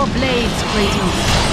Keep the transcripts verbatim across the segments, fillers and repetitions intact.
blades, Kratos.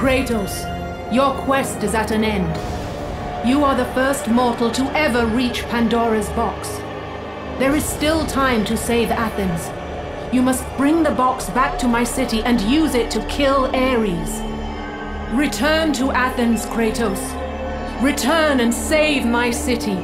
Kratos, your quest is at an end. You are the first mortal to ever reach Pandora's box. There is still time to save Athens. You must bring the box back to my city and use it to kill Ares. Return to Athens, Kratos. Return and save my city.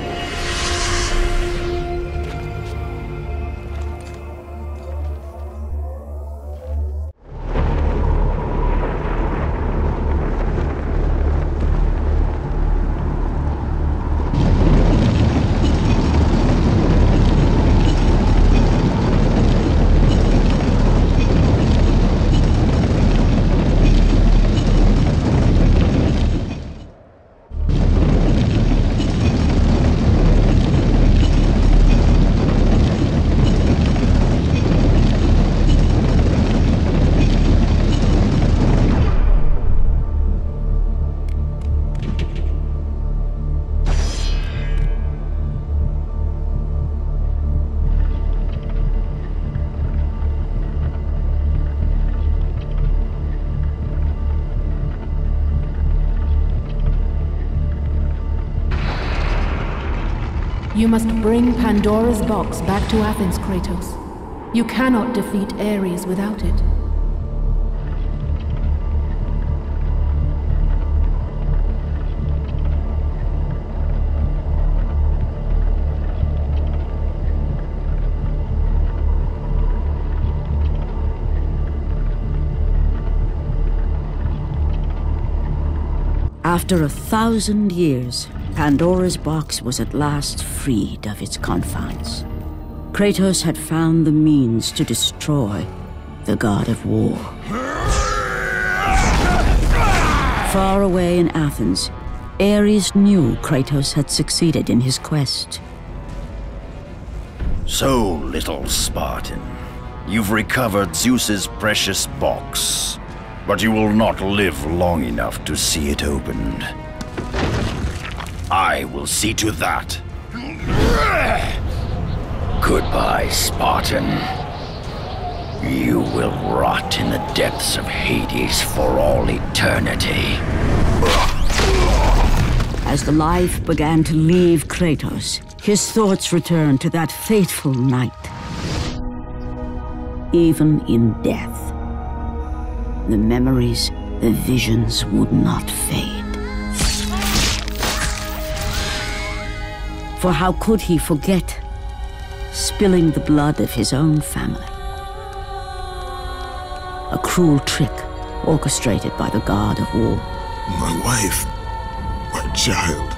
You must bring Pandora's box back to Athens, Kratos. You cannot defeat Ares without it. After a thousand years, Pandora's box was at last freed of its confines. Kratos had found the means to destroy the god of war. Far away in Athens, Ares knew Kratos had succeeded in his quest. So, little Spartan, you've recovered Zeus's precious box, but you will not live long enough to see it opened. I will see to that. Goodbye, Spartan. You will rot in the depths of Hades for all eternity. As the life began to leave Kratos, his thoughts returned to that fateful night. Even in death, the memories, the visions would not fade. For how could he forget spilling the blood of his own family? A cruel trick orchestrated by the god of war. My wife, my child,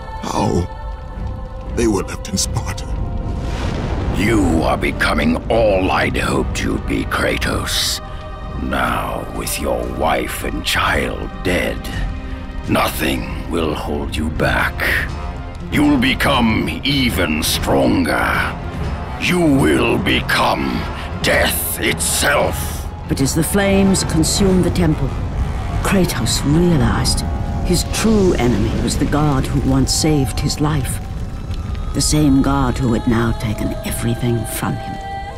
how? They were left in Sparta. You are becoming all I'd hoped you'd be, Kratos. Now, with your wife and child dead, nothing will hold you back. You'll become even stronger. You will become death itself. But as the flames consumed the temple, Kratos realized his true enemy was the god who once saved his life. The same god who had now taken everything from him.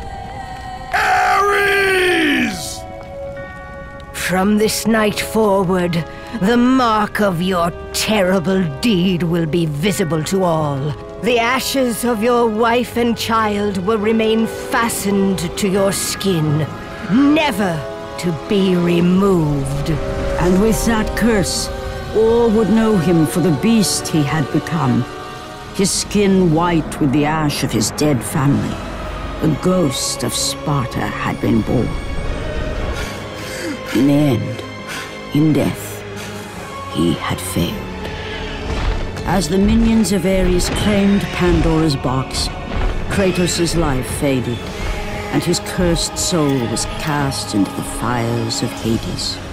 Ares! From this night forward, the mark of your terrible deed will be visible to all. The ashes of your wife and child will remain fastened to your skin, never to be removed. And with that curse, all would know him for the beast he had become. His skin white with the ash of his dead family. The ghost of Sparta had been born. In the end, in death, he had failed. As the minions of Ares claimed Pandora's box, Kratos' life faded, and his cursed soul was cast into the fires of Hades.